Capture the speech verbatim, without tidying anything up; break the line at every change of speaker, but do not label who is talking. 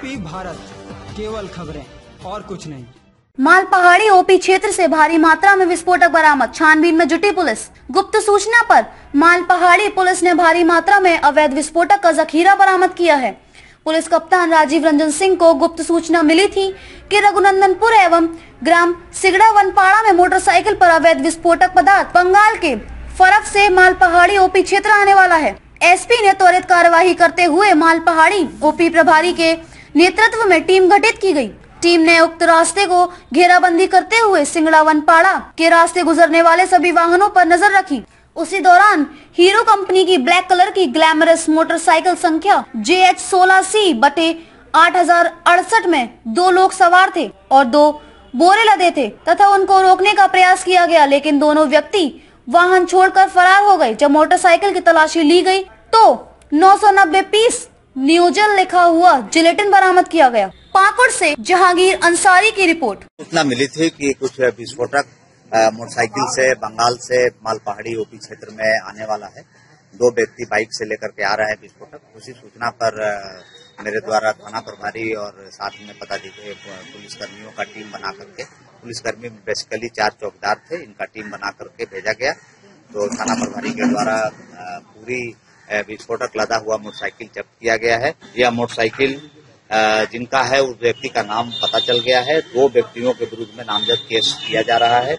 OP Bharat, केवल खबरें और कुछ नहीं।
मालपहाड़ी ओपी क्षेत्र से भारी मात्रा में विस्फोटक बरामद, छानबीन में जुटी पुलिस। गुप्त सूचना पर मालपहाड़ी पुलिस ने भारी मात्रा में अवैध विस्फोटक का जखीरा बरामद किया है। पुलिस कप्तान राजीव रंजन सिंह को गुप्त सूचना मिली थी कि रघुनंदनपुर एवं ग्राम सिगड़ा वनपाड़ा में मोटरसाइकिल पर अवैध विस्फोटक पदार्थ बंगाल के फरक से मालपहाड़ी ओपी क्षेत्र आने वाला है। एसपी ने त्वरित कार्यवाही करते हुए मालपहाड़ी ओपी प्रभारी के नेतृत्व में टीम गठित की गई। टीम ने उक्त रास्ते को घेराबंदी करते हुए सिंगड़ा वनपाड़ा के रास्ते गुजरने वाले सभी वाहनों पर नजर रखी। उसी दौरान हीरो कंपनी की ब्लैक कलर की ग्लैमरस मोटरसाइकिल संख्या जे एच सोलह सी बटे आठ हजार अड़सठ में दो लोग सवार थे और दो बोरे लदे थे तथा उनको रोकने का प्रयास किया गया, लेकिन दोनों व्यक्ति वाहन छोड़कर फरार हो गए। जब मोटरसाइकिल की तलाशी ली गई तो नौ सौ नब्बे पीस न्यूजल लिखा हुआ जिलेटिन बरामद किया गया। पाकुड़ से जहांगीर अंसारी की रिपोर्ट।
सूचना मिली थी कि कुछ विस्फोटक मोटरसाइकिल से बंगाल से मालपहाड़ी ओपी क्षेत्र में आने वाला है। दो व्यक्ति बाइक से लेकर के आ रहे हैं विस्फोटक। उसी सूचना पर मेरे द्वारा थाना प्रभारी और साथ में पदाधिकारी पुलिस कर्मियों का टीम बना करके, पुलिसकर्मी बेसिकली चार चौकीदार थे, इनका टीम बना करके भेजा गया। तो थाना प्रभारी के द्वारा पूरी विस्फोटक लदा हुआ मोटरसाइकिल जब्त किया गया है। यह मोटरसाइकिल जिनका है उस व्यक्ति का नाम पता चल गया है। दो व्यक्तियों के विरुद्ध में नामजद केस किया जा रहा है।